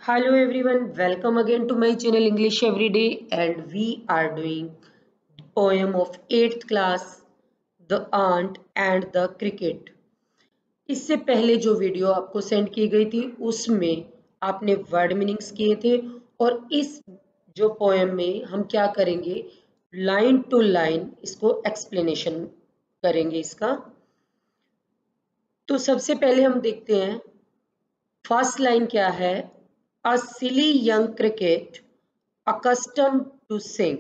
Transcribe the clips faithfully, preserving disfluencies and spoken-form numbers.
Hello everyone, welcome again to my channel English Everyday, and we are doing poem of eighth class The Ant and the Cricket. इससे पहले जो video आपको send की गई थी उसमें आपने वर्ड मीनिंग्स किए थे और इस जो पोएम में हम क्या करेंगे, लाइन टू लाइन इसको एक्सप्लेनेशन करेंगे इसका। तो सबसे पहले हम देखते हैं फर्स्ट लाइन क्या है। A silly young cricket accustomed to sing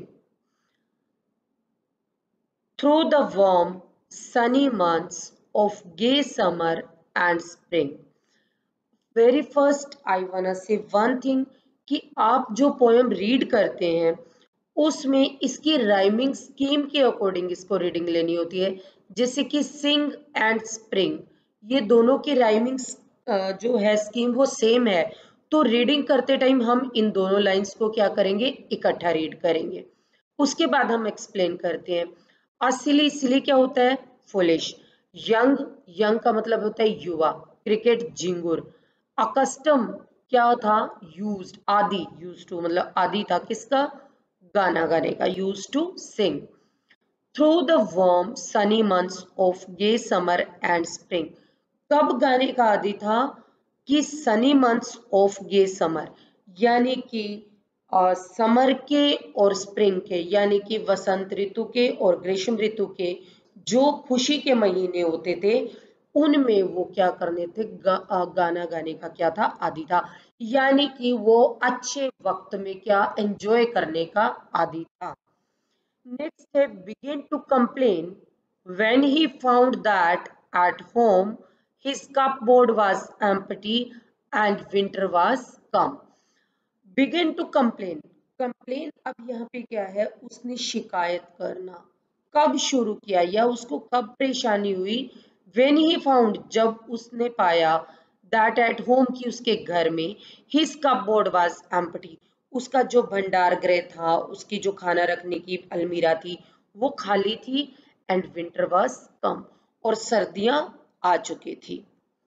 through the warm sunny months of gay summer and spring. Very first I wanna say one thing कि आप जो पोएम रीड करते हैं उसमें इसकी राइमिंग स्कीम के अकॉर्डिंग इसको रीडिंग लेनी होती है। जैसे कि सिंग एंड स्प्रिंग, ये दोनों की राइमिंग जो है स्कीम वो सेम है, तो रीडिंग करते टाइम हम इन दोनों लाइंस को क्या करेंगे, इकट्ठा रीड करेंगे। उसके बाद हम एक्सप्लेन करते हैं। असिली, सिली क्या होता है, फुलिश। यंग, यंग का मतलब होता है युवा। क्रिकेट, झिंगुर। अकस्टम क्या था, यूज्ड, आदि, यूज्ड टू मतलब आदि था किसका, गाना गाने का, used to sing. Through the warm sunny months of gay summer and spring, कब गाने का आदि था कि sunny months of gay summer, यानी कि समर के और स्प्रिंग के, यानी कि वसंत ऋतु के और ग्रीष्म ऋतु के जो खुशी के महीने होते थे उनमें वो क्या करने थे, गा, गाना गाने का क्या था, आदि था। यानी कि वो अच्छे वक्त में क्या एंजॉय करने का आदि था। नेक्स्ट है begin to complain when he found that at home his cupboard was empty and winter was come. Begin to complain, complain अब यहाँ पे क्या है, उसने शिकायत करना कब शुरू किया या उसको कब परेशानी हुई। when he found, जब उसने पाया, that at home की उसके घर में, his cupboard was empty, उसका जो भंडार गृह था, उसकी जो खाना रखने की अलमीरा थी वो खाली थी। एंड विंटर वाज कम, और सर्दियां आ चुकी थी।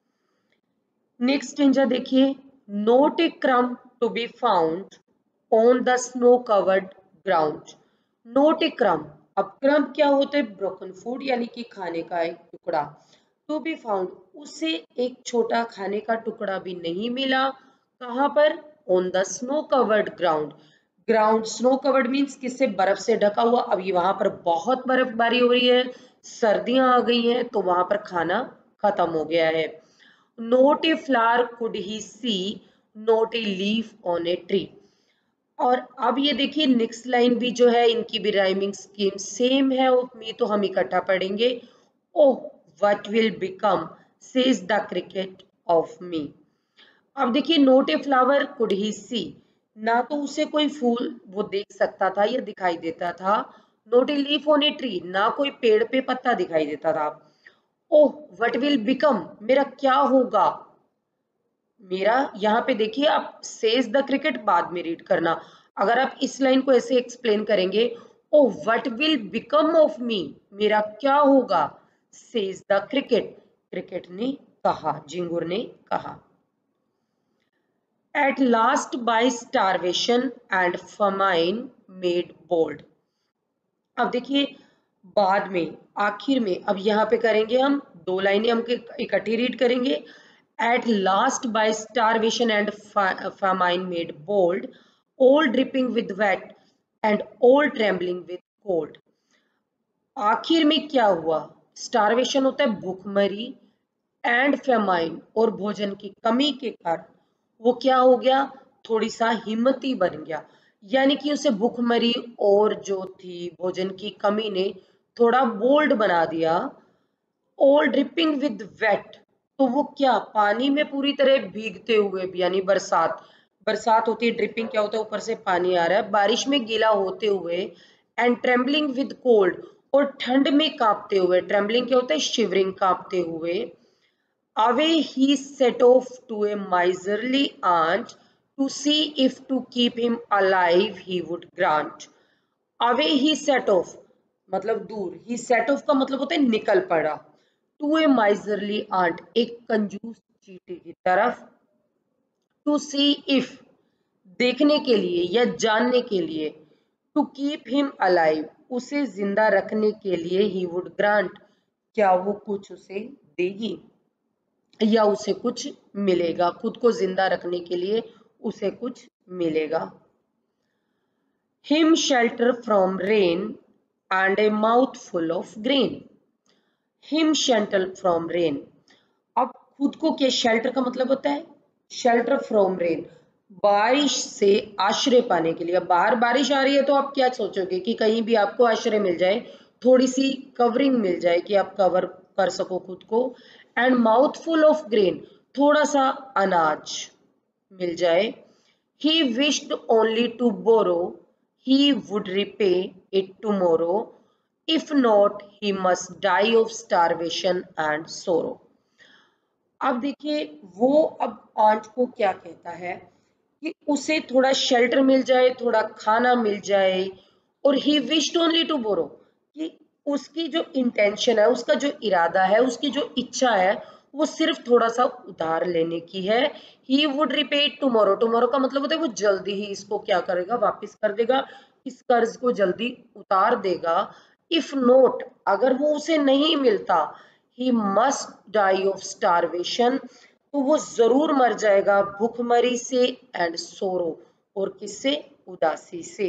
नेक्स्ट स्टेंजा देखिए, not a crumb to be found on the snow covered ground. Not a crumb, अब क्रम क्या होता है, ब्रोकन फूड यानी कि खाने का एक टुकड़ा। टू बी फाउंड, उसे एक छोटा खाने का टुकड़ा भी नहीं मिला। कहाँ पर, on the snow covered ground. Ground snow covered means किससे, बर्फ से ढका हुआ। अभी वहां पर बहुत बर्फबारी हो रही है, सर्दियां आ गई हैं, तो वहां पर खाना खत्म हो गया है। Not a flower could he see, not a leaf on a tree. और अब ये देखिए नेक्स्ट लाइन भी जो है इनकी भी राइमिंग स्कीम सेम है, में तो हम इकट्ठा पढ़ेंगे। Oh what will become says the cricket of me. अब देखिए, not a flower could he see, ना तो उसे कोई फूल वो देख सकता था या दिखाई देता था। Not a leaf on a tree, ना कोई पेड़ पे पत्ता दिखाई देता था। ओह व्हाट विल बिकम, मेरा क्या होगा। मेरा यहाँ पे देखिए, आप सेज द क्रिकेट बाद में रीड करना। अगर आप इस लाइन को ऐसे एक्सप्लेन करेंगे, oh what will become of me, मेरा क्या होगा, सेज द क्रिकेट, क्रिकेट ने कहा, झिंगुर ने कहा। At last by starvation and famine made bold. अब देखिए बाद में, आखिर में, अब यहाँ पे करेंगे हम दो लाइनें हम इकट्ठी रीड करेंगे। At last by starvation and famine made bold, all dripping with wet and all trembling with cold। आखिर में क्या हुआ, स्टारवेशन होता है भूखमरी, एंड फेमाइन और भोजन की कमी के कारण वो क्या हो गया, थोड़ी सा हिम्मती बन गया। यानी कि उसे भूखमरी और जो थी भोजन की कमी ने थोड़ा बोल्ड बना दिया। ऑल ड्रिपिंग विद वेट, तो वो क्या, पानी में पूरी तरह भीगते हुए, यानी बरसात, बरसात होती है, ड्रिपिंग क्या होता है, ऊपर से पानी आ रहा है, बारिश में गीला होते हुए। एंड ट्रेम्बलिंग विद कोल्ड, और ठंड में कांपते हुए, ट्रेम्बलिंग क्या होता है, शिवरिंग, कांपते हुए। Away he set off to a miserly aunt to see if to keep him alive he would grant। Away he set off मतलब दूर, ही सेट ऑफ का मतलब होता है निकल पड़ा, टू ए माइजरली आंट, एक कंजूस चींटी की तरफ, टू सी इफ देखने के लिए या जानने के लिए, टू कीप हिम अलाइव, उसे जिंदा रखने के लिए, ही वुड ग्रांट, क्या वो कुछ उसे देगी या उसे कुछ मिलेगा, खुद को जिंदा रखने के लिए उसे कुछ मिलेगा। Him shelter from rain and a mouth full of grain. Him shelter from rain, अब खुद को क्या, शेल्टर का मतलब होता है शेल्टर फ्रॉम रेन, बारिश से आश्रय पाने के लिए। अब बाहर बारिश आ रही है तो आप क्या सोचोगे कि कहीं भी आपको आश्रय मिल जाए, थोड़ी सी कवरिंग मिल जाए कि आप कवर कर सको खुद को। And mouth full of grain, थोड़ा सा अनाज मिल जाए। He wished only to borrow, he would repay it tomorrow, if not he must die of starvation and sorrow. अब देखिए वो अब आंट को क्या कहता है कि उसे थोड़ा शेल्टर मिल जाए, थोड़ा खाना मिल जाए, और he wished only to borrow, कि उसकी जो इंटेंशन है, उसका जो इरादा है, उसकी जो इच्छा है, वो सिर्फ थोड़ा सा उधार लेने की है। He would repay it tomorrow, tomorrow का मतलब होता है वो जल्दी ही इसको क्या करेगा, वापस कर देगा, इस कर्ज को जल्दी उतार देगा। इफ नोट, अगर वो उसे नहीं मिलता, he must die of starvation, तो वो जरूर मर जाएगा भूखमरी से, एंड सोरो, और किससे, उदासी से।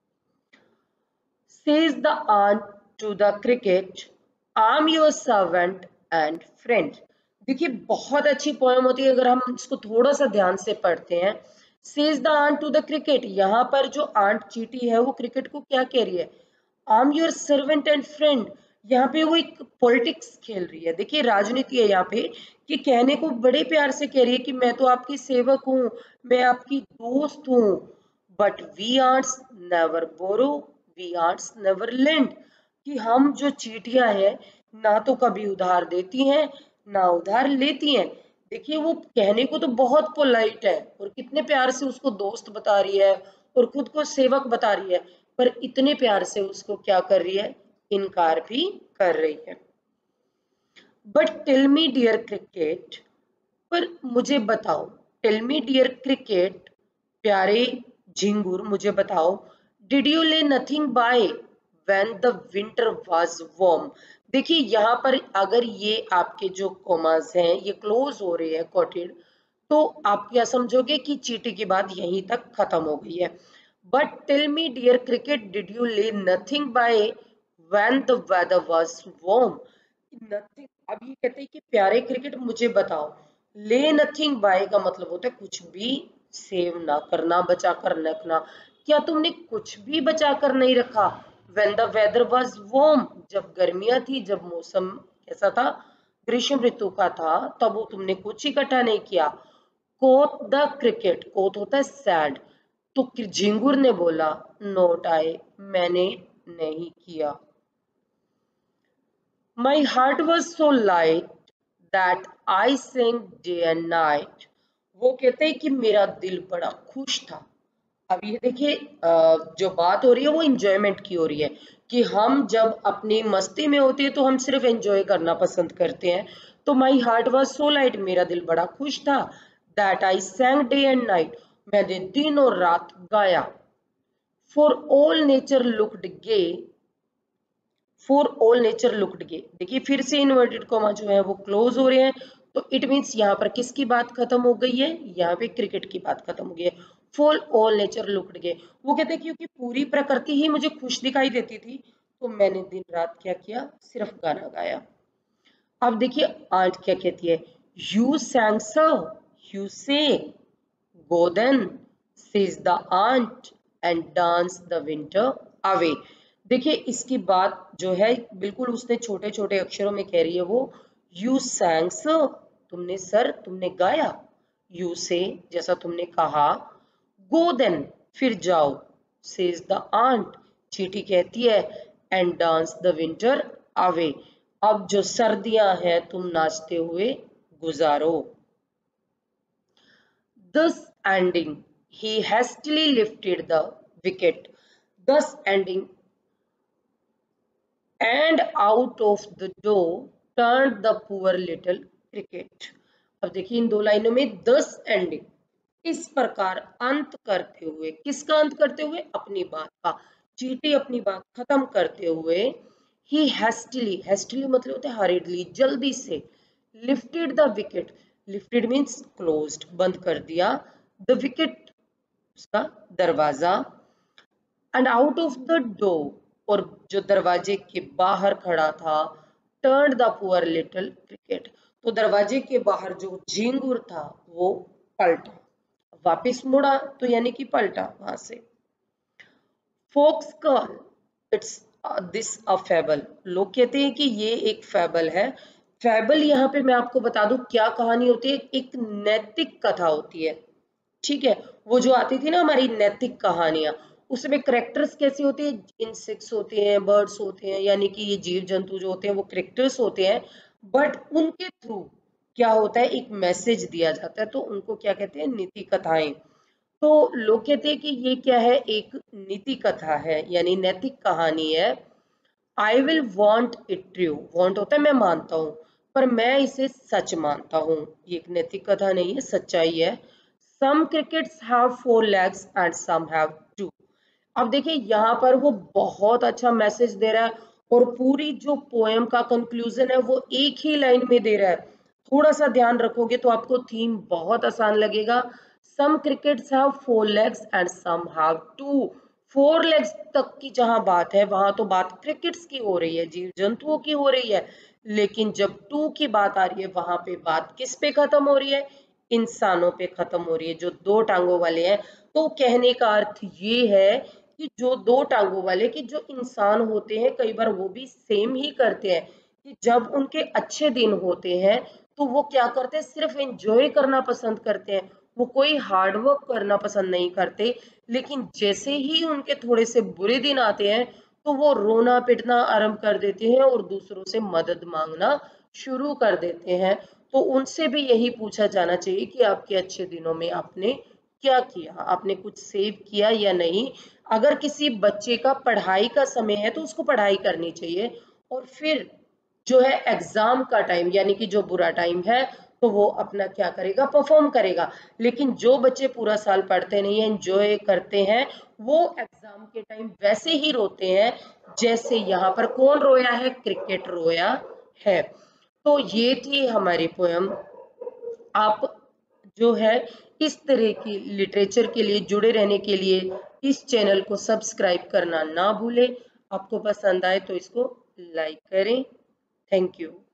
Says the aunt to the cricket, I'm your servant and friend। देखिए बहुत अच्छी पोएम होती है अगर हम इसको थोड़ा सा ध्यान से पढ़ते हैं। Says the aunt to the cricket, यहाँ पर जो आंट चीटी है वो क्रिकेट को क्या कह रही है, I'm your servant and friend। यहाँ पे वो एक पॉलिटिक्स खेल रही है, देखिए राजनीति है यहाँ पे, कि कहने को बड़े प्यार से कह रही है कि मैं तो आपकी सेवक हूँ, मैं आपकी दोस्त हूँ। But we ants never borrow, we ants never lend, कि हम जो चीटियां हैं ना तो कभी उधार देती हैं ना उधार लेती हैं। देखिए वो कहने को तो बहुत पोलाइट है और कितने प्यार से उसको दोस्त बता रही है और खुद को सेवक बता रही है, पर इतने प्यार से उसको क्या कर रही है, इनकार भी कर रही है। But tell me dear cricket, पर मुझे बताओ, टेल मी डियर क्रिकेट, प्यारे झिंगुर मुझे बताओ, did you lay nothing by when the winter was warm. देखिए यहाँ पर अगर ये आपके जो कॉमास हैं ये क्लोज हो रहे हैं कोटेड, तो आप क्या समझोगे कि चीटी की बात यहीं तक खत्म हो गई है। But tell me dear cricket, did you lay nothing by when the weather was warm. Nothing, अब ये कहते हैं कि प्यारे क्रिकेट मुझे बताओ, ले नथिंग बाय का मतलब होता है कुछ भी सेव ना करना, बचा कर रखना। क्या तुमने कुछ भी बचा कर नहीं रखा, when the weather was warm, जब गर्मियां थी, जब मौसम कैसा था, ग्रीष्म ऋतु का था, तब वो तुमने कुछ इकट्ठा नहीं किया। कोट द क्रिकेट, कोट होता है सैड, तो झिंगुर ने बोला, नोट आए, मैंने नहीं किया। My heart was so light that I sang day and night। वो कहते हैं कि मेरा दिल बड़ा खुश था। अब ये देखिए जो बात हो रही है वो इंजॉयमेंट की हो रही है, कि हम जब अपनी मस्ती में होते हैं तो हम सिर्फ एंजॉय करना पसंद करते हैं। तो my heart was so light, मेरा दिल बड़ा खुश था। That I sang day and night, मैंने दिन और रात गाया। For all nature looked gay, for all nature looked gay, देखिए फिर से इन्वर्टेड कॉमा जो है वो क्लोज हो रहे हैं, तो इट मीन्स यहाँ पर किसकी बात खत्म हो गई है, यहाँ पे क्रिकेट की बात खत्म हो गई है। For all nature looked gay, वो कहते हैं क्योंकि पूरी प्रकृति ही मुझे खुश दिखाई देती थी, तो मैंने दिन रात क्या किया, सिर्फ गाना गाया। अब देखिए आंट क्या कहती है, you sang sir, you say, go then, says the ant, and dance the winter away. देखिए इसकी बात जो है बिल्कुल उसने छोटे छोटे अक्षरों में कह रही है वो, यू सैंग सर, तुमने सर तुमने गाया, यू से जैसा तुमने कहा, गो देन फिर जाओ, सेज द आंट चीटी कहती है, and dance the winter away, अब जो सर्दियां हैं तुम नाचते हुए गुजारो। Thus ending, he hastily lifted the wicket, thus ending, and out of the door turned the poor little cricket। अब देखिए इन दो लाइनों में thus ending, इस प्रकार अंत करते हुए, किसका अंत करते हुए? अपनी बात का। चींटी अपनी बात खत्म करते हुए ही हैस्टिली, हैस्टिली मतलब होता है हरिडली, जल्दी से, lifted the wicket, lifted means closed, बंद कर दिया, द विकेट उसका दरवाजा, and out of the door, और जो दरवाजे के बाहर खड़ा था, turn the poor little cricket, तो दरवाजे के बाहर जो झिंगुर था वो पलटा, वापिस मुड़ा, तो यानी कि पलटा वहां से। Folks call its this a fable, लोग कहते हैं कि ये एक फेबल है। फेबल यहाँ पे मैं आपको बता दूं क्या कहानी होती है, एक नैतिक कथा होती है, ठीक है। वो जो आती थी ना हमारी नैतिक कहानियां, उसमें करेक्टर्स कैसे होते हैं, इंसेक्ट्स होते हैं, बर्ड्स होते हैं, यानी कि ये जीव जंतु जो होते हैं वो करेक्टर्स होते हैं, बट उनके थ्रू क्या होता है, एक मैसेज दिया जाता है, तो उनको क्या कहते हैं, नीति कथाएं। तो लोग कहते हैं कि ये क्या है, एक नीति कथा है, यानी नैतिक कहानी है। I will want it true, want होता है मैं मानता हूं, पर मैं इसे सच मानता हूं, ये एक नैतिक कथा नहीं है, सच्चाई है। Some crickets have four legs and some have two. अब देखिए यहाँ पर वो बहुत अच्छा मैसेज दे रहा है, और पूरी जो पोएम का कंक्लूजन है वो एक ही लाइन में दे रहा है। थोड़ा सा ध्यान रखोगे तो आपको थीम बहुत आसान लगेगा। Some crickets have four legs and some have two. Four legs तक की जहां बात है वहां तो बात क्रिकेट्स की हो रही है, जीव जंतुओं की हो रही है, लेकिन जब टू की बात आ रही है वहां पे बात किस पे खत्म हो रही है, इंसानों पे खत्म हो रही है, जो दो टांगों वाले हैं। तो कहने का अर्थ ये है कि जो दो टांगों वाले, कि जो इंसान होते हैं कई बार वो भी सेम ही करते हैं, कि जब उनके अच्छे दिन होते हैं तो वो क्या करते हैं, सिर्फ एंजॉय करना पसंद करते हैं, वो कोई हार्ड वर्क करना पसंद नहीं करते। लेकिन जैसे ही उनके थोड़े से बुरे दिन आते हैं तो वो रोना पिटना आरंभ कर देते हैं और दूसरों से मदद मांगना शुरू कर देते हैं। तो उनसे भी यही पूछा जाना चाहिए कि आपके अच्छे दिनों में आपने क्या किया, आपने कुछ सेव किया या नहीं। अगर किसी बच्चे का पढ़ाई का समय है तो उसको पढ़ाई करनी चाहिए, और फिर जो है एग्जाम का टाइम, यानी कि जो बुरा टाइम है, तो वो अपना क्या करेगा, परफॉर्म करेगा। लेकिन जो बच्चे पूरा साल पढ़ते नहीं है, एंजॉय करते हैं, वो एग्जाम के टाइम वैसे ही रोते हैं जैसे यहाँ पर कौन रोया है, क्रिकेट रोया है। तो ये थी हमारी पोयम। आप जो है इस तरह की लिटरेचर के लिए जुड़े रहने के लिए इस चैनल को सब्सक्राइब करना ना भूलें। आपको पसंद आए तो इसको लाइक करें। Thank you.